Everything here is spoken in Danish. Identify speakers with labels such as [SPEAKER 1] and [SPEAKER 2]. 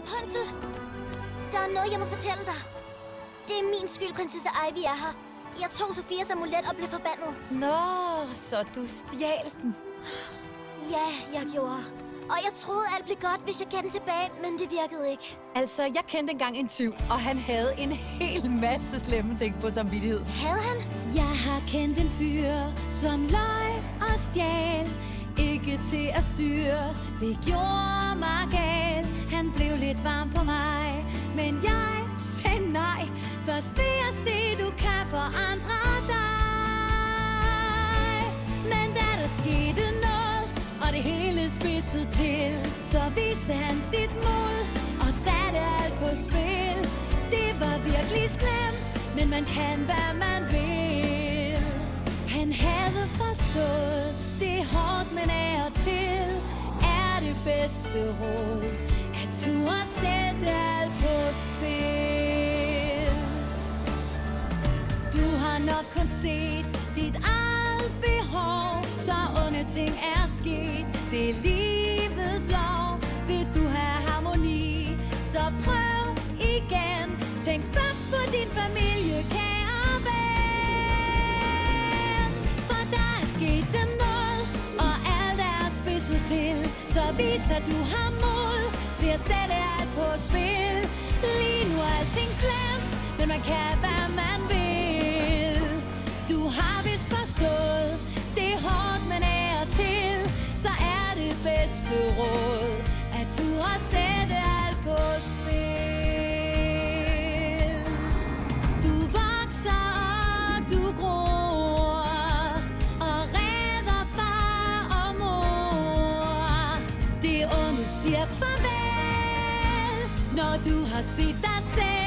[SPEAKER 1] Rapunzel! Der er noget, jeg må fortælle dig. Det er min skyld, prinsesse Ivy er her. Jeg tog Sofias amulet og blev forbandet.
[SPEAKER 2] Nå, så du stjal den.
[SPEAKER 1] Ja, jeg gjorde. Og jeg troede, alt blev godt, hvis jeg gav den tilbage, men det virkede ikke.
[SPEAKER 2] Altså, jeg kendte engang en tyv, og han havde en hel masse slemme ting på samvittighed.
[SPEAKER 1] Havde han?
[SPEAKER 3] Jeg har kendt en fyr, som løg og stjal. Ikke til at styre, det gjorde mig gal. Han blev lidt varm på mig, men jeg sagde nej. Først vil jeg se, du kan forandre dig. Men da der skete noget, og det hele spidsede til, så viste han sit mod og satte alt på spil. Det var virkelig slemt, men man kan hvad man vil. Han havde forstået, det er hårdt, men af og til er det bedste råd at turde sætte alt på spil. Du har nok kun set dit eget behov, så onde ting er sket. Det er livets lov. Vil du have harmoni, så prøv igen. Tænk først på din familie, kære ven. For der er sket dem noget, og alt er spidset til. Så vis at du har mod til at sætte alt på spil. Lige nu er alting slemt, men man kan hvad man vil. Du har vist forstået, det er hårdt, men af og til, så er det bedste råd at turde sætte alt på spil. Du vokser og du gror og redder far og mor. Det onde siger farvel, når du har set dig selv.